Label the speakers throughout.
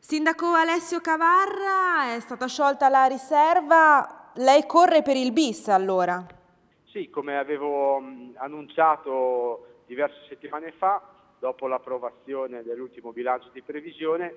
Speaker 1: Sindaco Alessio Cavarra, è stata sciolta la riserva, lei corre per il bis allora?
Speaker 2: Sì, come avevo annunciato diverse settimane fa, dopo l'approvazione dell'ultimo bilancio di previsione,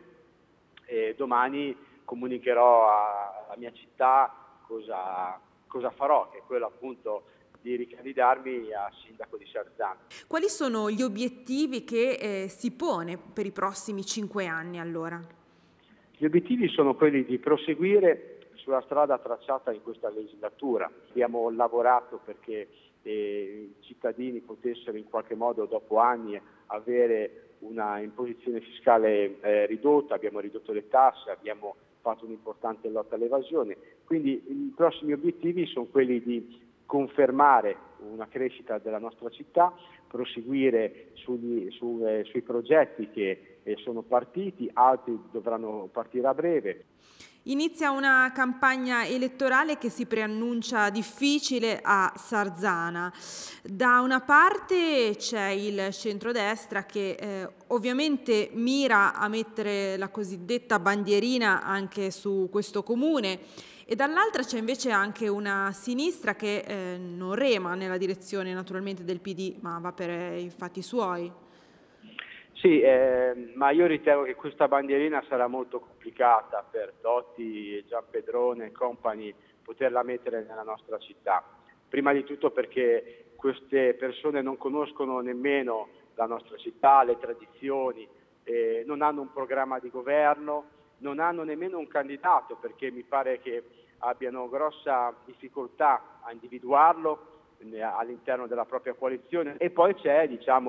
Speaker 2: domani comunicherò alla mia città cosa farò, che è quello appunto di ricandidarmi a sindaco di Sarzana.
Speaker 1: Quali sono gli obiettivi che si pone per i prossimi 5 anni allora?
Speaker 2: Gli obiettivi sono quelli di proseguire sulla strada tracciata in questa legislatura. Abbiamo lavorato perché i cittadini potessero in qualche modo dopo anni avere una imposizione fiscale ridotta, abbiamo ridotto le tasse, abbiamo fatto un'importante lotta all'evasione. Quindi i prossimi obiettivi sono quelli di confermare una crescita della nostra città, proseguire sui progetti che sono partiti, altri dovranno partire a breve.
Speaker 1: Inizia una campagna elettorale che si preannuncia difficile a Sarzana. Da una parte c'è il centrodestra che ovviamente mira a mettere la cosiddetta bandierina anche su questo comune e dall'altra c'è invece anche una sinistra che non rema nella direzione naturalmente del PD, ma va per i fatti suoi.
Speaker 2: Sì, ma io ritengo che questa bandierina sarà molto complicata per Totti, Giampedrone e compagni poterla mettere nella nostra città. Prima di tutto perché queste persone non conoscono nemmeno la nostra città, le tradizioni, non hanno un programma di governo, non hanno nemmeno un candidato perché mi pare che abbiano grossa difficoltà a individuarlo all'interno della propria coalizione, e poi c'è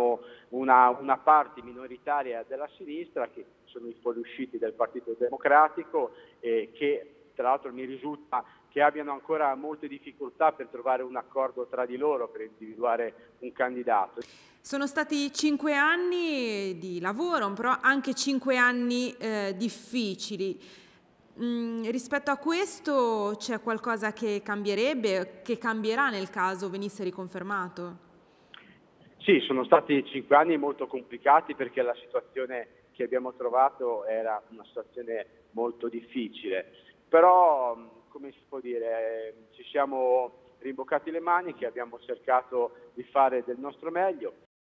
Speaker 2: una parte minoritaria della sinistra che sono i fuoriusciti del Partito Democratico che tra l'altro mi risulta che abbiano ancora molte difficoltà per trovare un accordo tra di loro per individuare un candidato.
Speaker 1: Sono stati 5 anni di lavoro, però anche 5 anni difficili. Rispetto a questo c'è qualcosa che cambierebbe, che cambierà nel caso venisse riconfermato?
Speaker 2: Sì, sono stati 5 anni molto complicati perché la situazione che abbiamo trovato era una situazione molto difficile, però come si può dire, ci siamo rimboccati le maniche, abbiamo cercato di fare del nostro meglio.